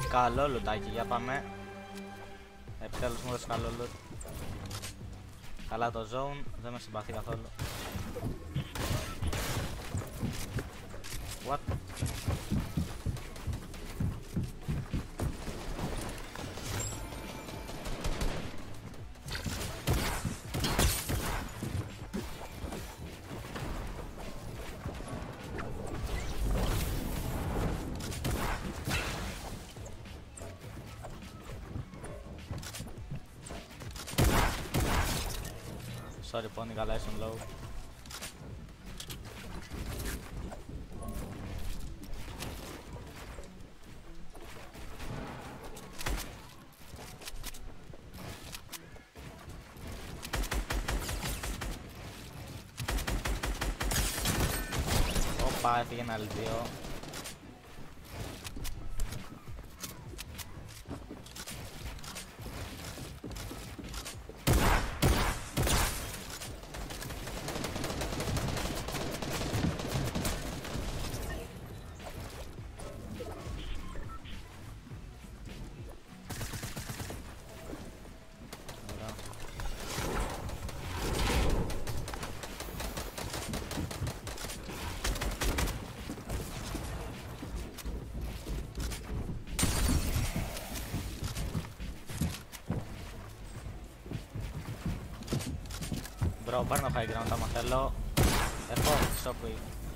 Καλό λουτάκι, για πάμε. Επιτέλους μου έδωσε καλό loot. Καλά το zone, δεν με συμπαθεί καθόλου. What? Sorry Pony, καλά ήσουν low. Όπα, έφυγε ένα L2. Bro, παίρνω high ground άμα θέλω. Έχω shockwave.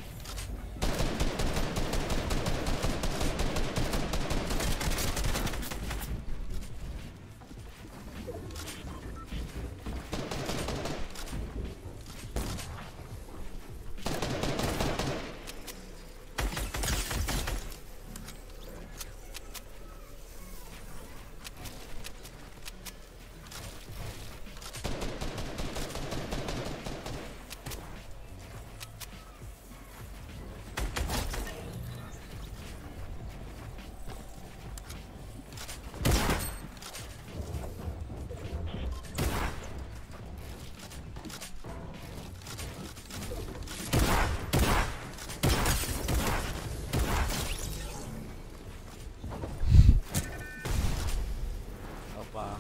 Οπα.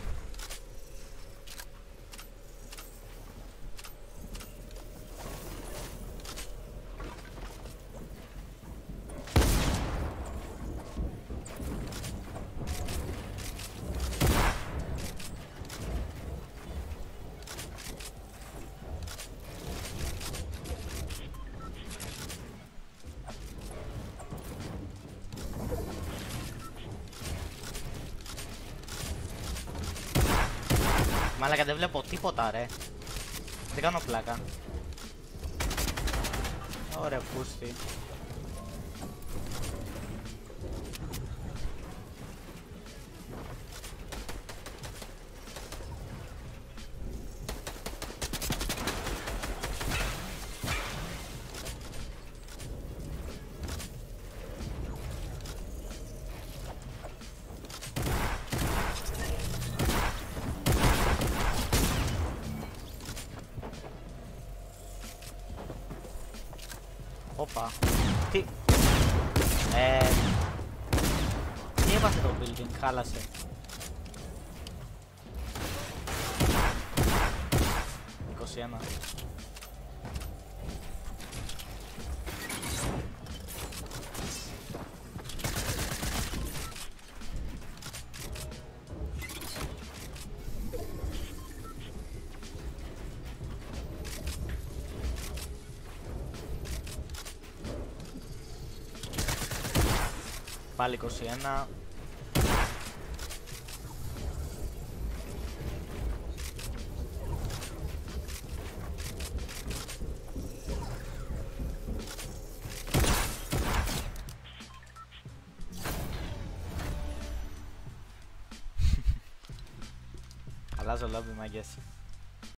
Μαλάκα, δεν βλέπω τίποτα ρε. Δεν κάνω πλάκα. Ωραία πούστη. Όπα. Τι έπαθε το building, χάλασε. ...21. Πάλι 21. Αλλάζω λόμπι, μάγκες.